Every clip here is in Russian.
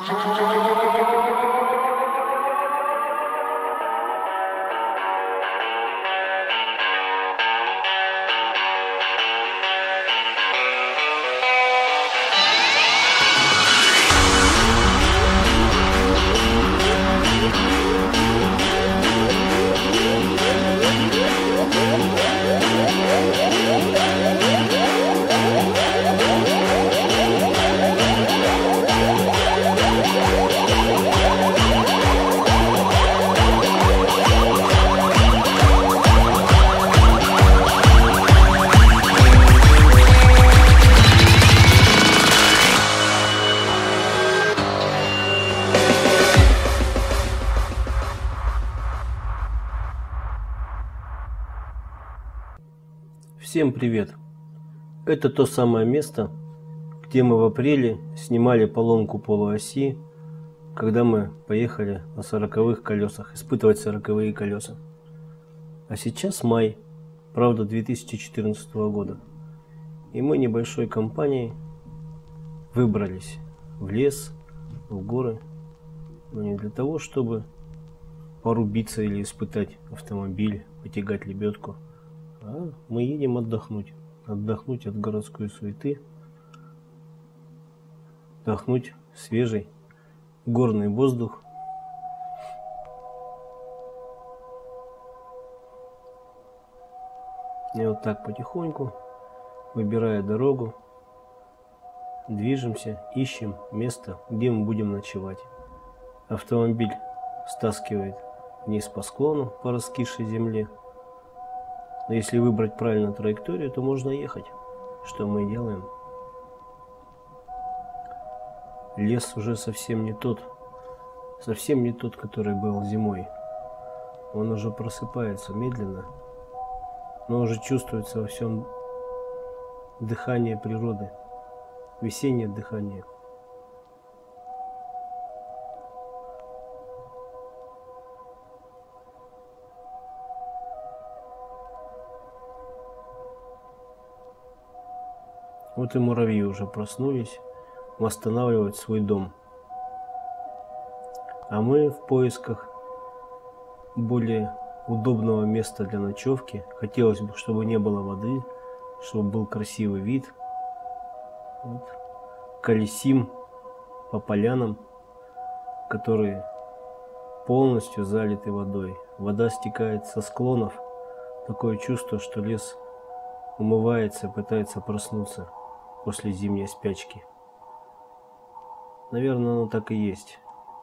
Всем привет! Это то самое место, где мы в апреле снимали поломку полуоси, когда мы поехали на 40-х колесах, испытывать 40-е колеса. А сейчас май, правда, 2014 года. И мы небольшой компанией выбрались в лес, в горы, но не для того, чтобы порубиться или испытать автомобиль, потягать лебедку. А мы едем отдохнуть от городской суеты, вдохнуть свежий горный воздух. И вот так потихоньку, выбирая дорогу, движемся, ищем место, где мы будем ночевать. Автомобиль стаскивает вниз по склону, по раскисшей земле. Но если выбрать правильную траекторию, то можно ехать. Что мы и делаем. Лес уже совсем не тот, который был зимой. Он уже просыпается медленно, но уже чувствуется во всем дыхание природы, весеннее дыхание. Вот и муравьи уже проснулись, восстанавливать свой дом. А мы в поисках более удобного места для ночевки. Хотелось бы, чтобы не было воды, чтобы был красивый вид. Вот. Колесим по полянам, которые полностью залиты водой. Вода стекает со склонов. Такое чувство, что лес умывается, пытается проснуться после зимней спячки. Наверное, оно так и есть.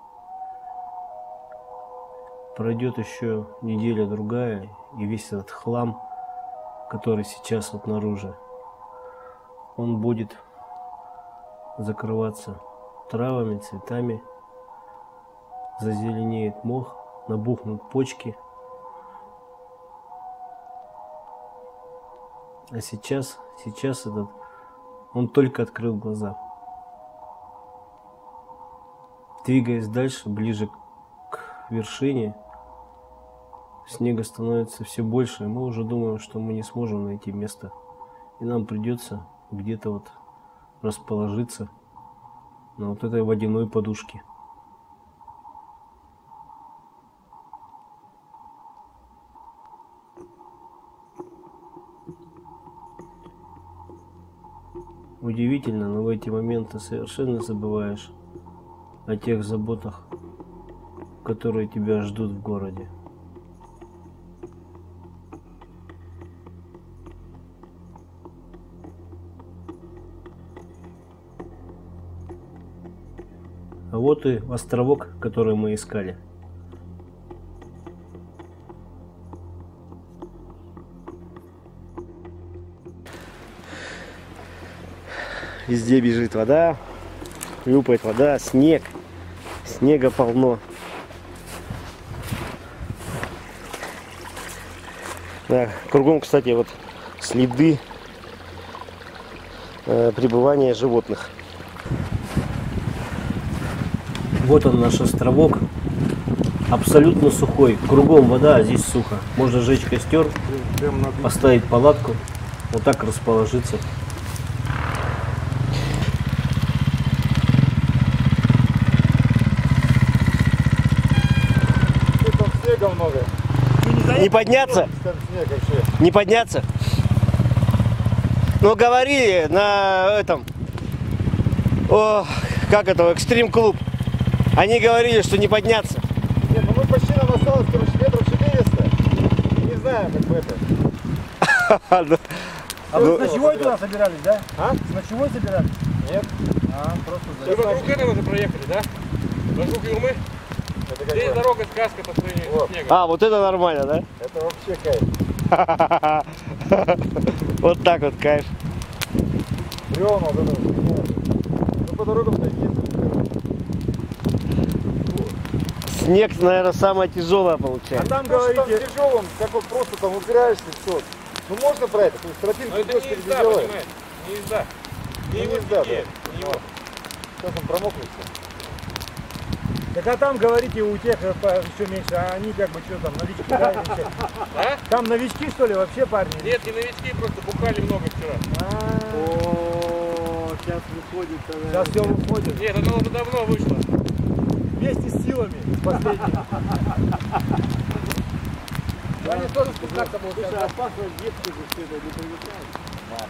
Пройдет еще неделя-другая, и весь этот хлам, который сейчас вот наружу, он будет закрываться травами, цветами, зазеленеет мох, набухнут почки. А сейчас он только открыл глаза. Двигаясь дальше, ближе к вершине, снега становится все больше, и мы уже думаем, что мы не сможем найти место. И нам придется где-то вот расположиться на вот этой водяной подушке. Удивительно, но в эти моменты совершенно забываешь о тех заботах, которые тебя ждут в городе. А вот и островок, который мы искали. Везде бежит вода, хлюпает вода, снег. Снега полно. Да, кругом, кстати, вот следы пребывания животных. Вот он, наш островок. Абсолютно сухой. Кругом вода, а здесь сухо. Можно сжечь костер, поставить палатку, вот так расположиться. слишком много. Не подняться? Снег вообще. Не подняться? Ну, говорили на этом, как это, экстрим-клуб. Они говорили, что не подняться. Нет, ну мы почти нам осталось, короче, метров 400. Не знаю, как бы это. А вы с ночевой туда собирались, да? А? С ночевой собирались? Нет. Просто Вы вокруг этого же проехали, да? Вокруг Юрмы? Это Здесь как бы... дорога сказка по сравнению Вот. с снегом. А, вот это нормально, да? Это вообще кайф. Вот так вот кайф. Бревна вот это. Ну по дорогам-то ездили. Снег, наверное, самое тяжелое А получается. там Там говорите, тяжелым, как вот просто там упираешься, все. Ну можно про это, то есть тропинку Но это дождь не не езда, делаешь. понимаете? Не езда. Ну, Не его не езда, стихия, да. не его. Сейчас он промокнет все. так а там говорите у тех еще меньше, а они как бы что там, новички, да, или что? А? Там новички что ли вообще парни? Нет, не новички, просто бухали много вчера. О, сейчас выходит. Сейчас все выходит. Нет, оно уже давно вышло. Вместе с силами, с последними. Они тоже спектакль был сейчас. опасно детки же все это не привыкают.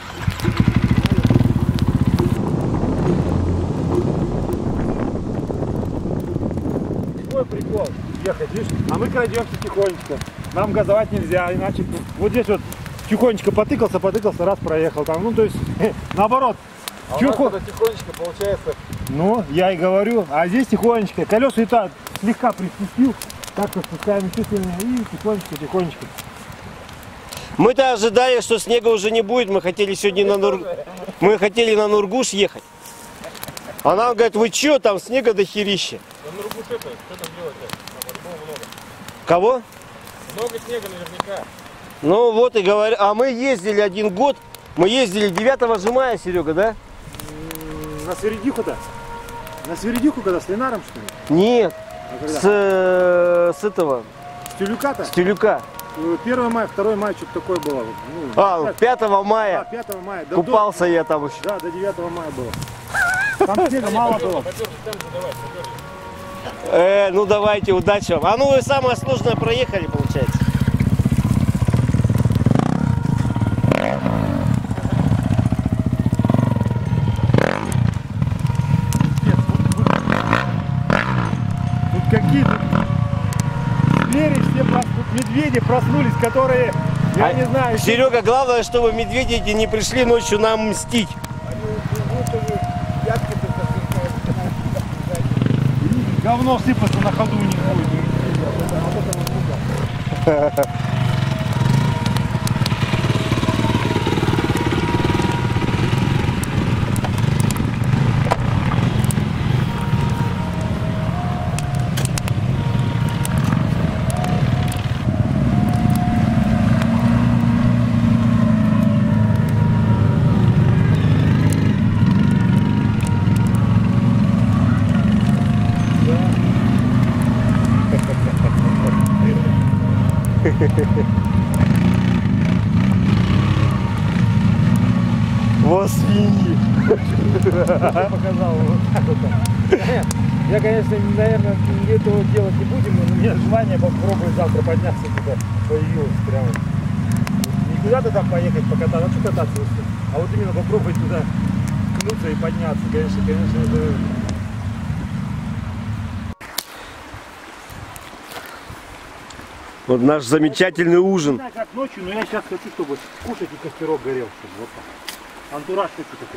Какой прикол ехать, видишь? А мы крадемся тихонечко. Нам газовать нельзя, иначе вот здесь вот тихонечко потыкался, раз проехал там. Ну то есть наоборот. А у Чё нас хо- когда тихонечко получается. Ну, я и говорю, а здесь тихонечко. Колеса и так слегка приспустил, так-то спускаем еще сильнее и тихонечко. Мы-то ожидали, что снега уже не будет. Мы хотели сегодня мы хотели на Нургуш ехать. А нам говорят, вы чё, там снега до херища. Ну, на Ругуш это, что там делать-то? Там по-любому много. Кого? Много снега наверняка. Ну вот и говорю. А мы ездили 1 год. Мы ездили 9 мая, Серега, да? На Сверидиху-то? На Сверидиху когда, с Ленаром что ли? Нет. А когда? С этого. С Тюлюка-то? С Тюлюка. 1 мая, 2 мая, что-то такое было. Ну, А, 5 мая. 5 мая. Да, Купался я там еще. Да, до 9 мая было. Там снега мало было. Поперли, там задавать, поперли. Ну давайте, удачи вам. А ну вы самое сложное проехали, получается. Тут какие-то звери все медведи проснулись, которые, я не знаю, Серега, главное, чтобы медведи эти не пришли ночью нам мстить. говно сыпаться на ходу не будет. Вот свиньи. Показал вот так вот. Я, конечно, наверное, этого делать не будем, но у меня желание попробовать завтра подняться туда появилось прямо. Не куда-то там поехать покататься, а что кататься, а вот именно попробовать туда ткнуться и подняться, конечно, это... Вот наш замечательный Не ужин. знаю, как ночью, но я сейчас хочу, чтобы кушать и костерок горел, чтобы вот так. Антураж хочу такой.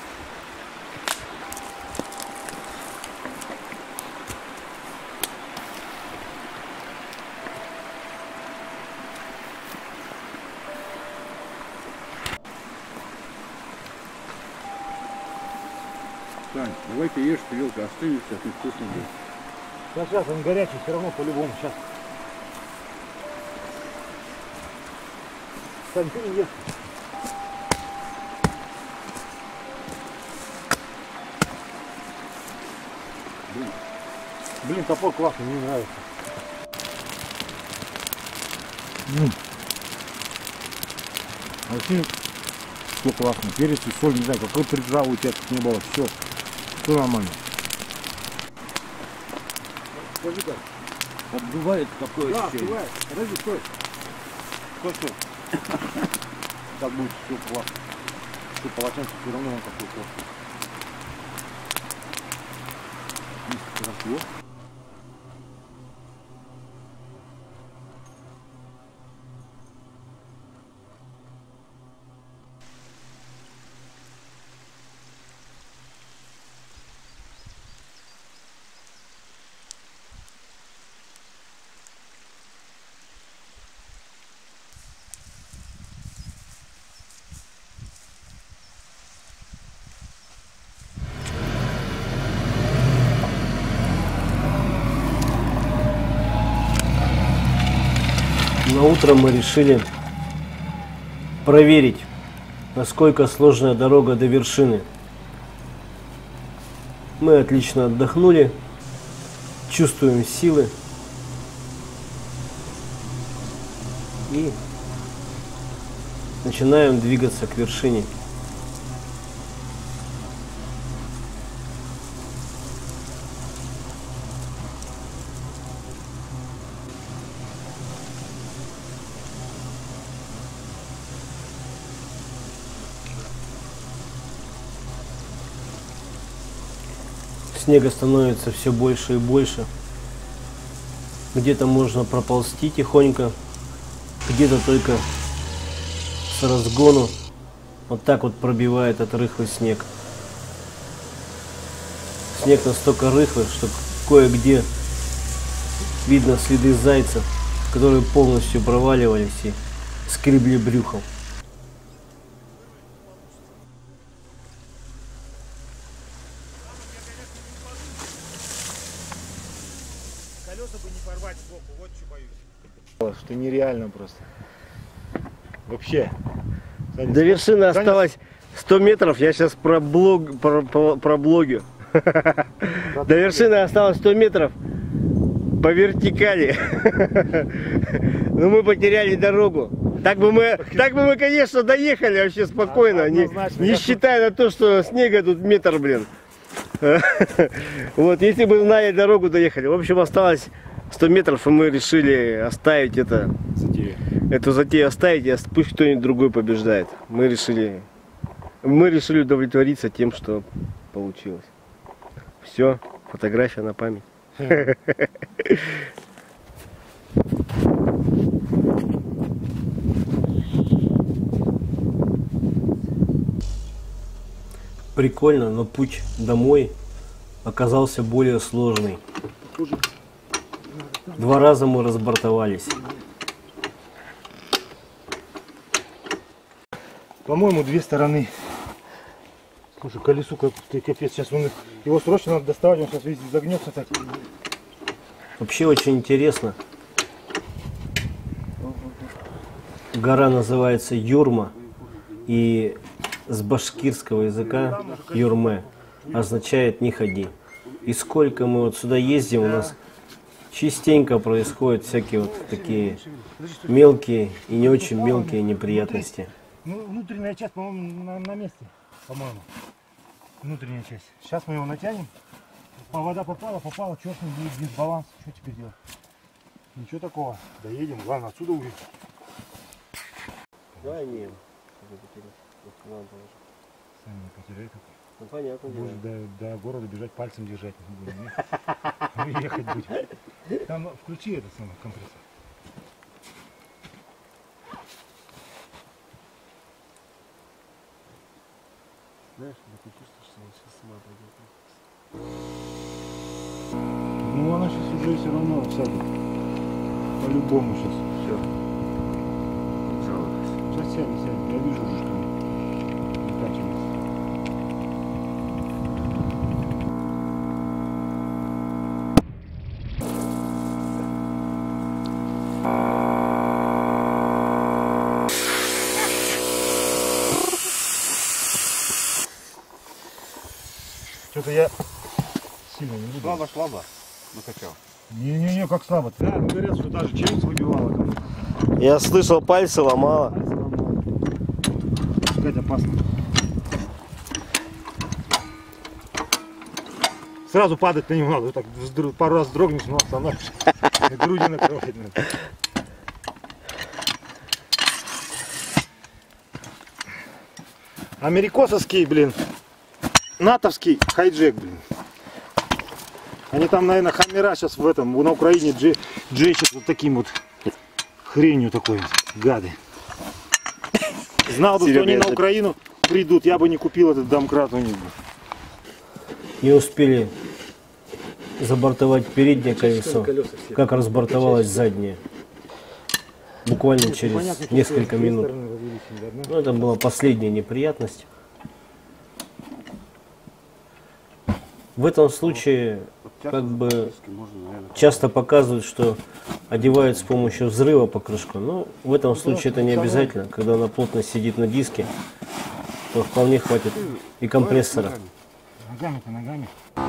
Сань, давай-ка ешь, тарелка остынется, ты вкусно будет. Сейчас он горячий, все равно по-любому сейчас. Сань, ты не ешь. Блин, топор классный, мне нравится. Вообще, все классно. Перец и соль, не знаю, какой приправы у тебя тут не было. Все нормально. Скажи-ка, Бывает такое Да, ощущение. бывает. Подожди, стой. Стой. Так будет все плохо. Что полотенце все равно он такой плохой. Хорошо. На утро мы решили проверить, насколько сложная дорога до вершины. Мы отлично отдохнули, чувствуем силы и начинаем двигаться к вершине. Снега становится все больше и больше. Где-то можно проползти тихонько, где-то только с разгону вот так вот пробивает этот рыхлый снег. Снег настолько рыхлый, что кое-где видно следы зайцев, которые полностью проваливались и скребли брюхом. Колеса бы не порвать сбоку, вот что боюсь. Что нереально просто. Вообще. До вершины осталось 100 метров, я сейчас проблогю. До вершины осталось 100 метров по вертикали. Но мы потеряли дорогу. Так бы мы, конечно, доехали вообще спокойно, не считая на то, что снега тут метр, блин. Вот, если бы знали дорогу, доехали. В общем, осталось 100 метров, и мы решили оставить эту затею оставить, и пусть кто-нибудь другой побеждает. Мы решили удовлетвориться тем, что получилось. Все, фотография на память. Прикольно, но путь домой оказался более сложный. 2 раза мы разбортовались. По-моему, 2 стороны. Слушай, колесу как-то капец. Сейчас его срочно надо доставать, он сейчас весь загнется так. Вообще очень интересно. Гора называется Юрма, и с башкирского языка Юрме означает «не ходи». И сколько мы вот сюда ездим, у нас частенько происходят всякие вот такие мелкие и не очень мелкие неприятности. Ну, внутренняя часть, по-моему, на месте. По-моему. Внутренняя часть. Сейчас мы его натянем. Вода попала, черт, будет дисбаланс. Что теперь делать? Ничего такого. Доедем. Главное, отсюда увидеть. Да, не. Сами не потеряй. Ну, понятно. Будешь до города бежать, пальцем держать. Ехать будем. Там включи этот самый компрессор. Знаешь, ты чувствуешь, что она сейчас сама пойдет. Ну она сейчас уже все равно всадит. По-любому сейчас. Все. Жалуюсь. Сейчас сядет. Я вижу уже, что заканчивается. Что-то я сильно не буду. Слабо накачал. Не-не-не, как слабо-то. Да, говорят, что даже челюсть выбивала. Я слышал, пальцы ломала. Сказать опасно. Сразу падать на него надо. Так пару раз дрогнешь, но остановишься. Груди накрывать надо. Америкосовский, блин, натовский хайджек, блин. Они там, наверное, хаммера сейчас в этом, на Украине джещат вот таким вот хренью такой вот, гады. Знал бы, что они на Украину придут, я бы не купил этот домкрат у них. Не успели забортовать переднее колесо, как разбортовалось заднее. Буквально через несколько минут. Ну, это была последняя неприятность. В этом случае как бы часто показывают, что одевают с помощью взрыва покрышку. Но в этом случае это не обязательно. Когда она плотно сидит на диске, то вполне хватит и компрессора. Ногами-то, ногами.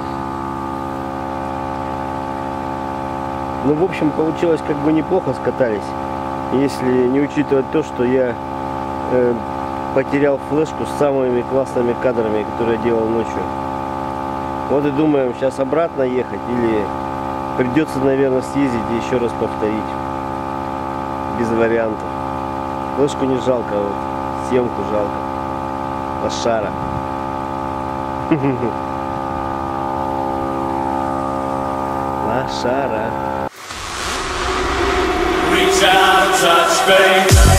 Ну, в общем, получилось как бы неплохо скатались, если не учитывать то, что я потерял флешку с самыми классными кадрами, которые я делал ночью. Вот и думаем, сейчас обратно ехать или придется, наверное, съездить и еще раз повторить. Без вариантов. Флешку не жалко, вот съемку жалко. Лошара. Лошара. Reach out, touch base.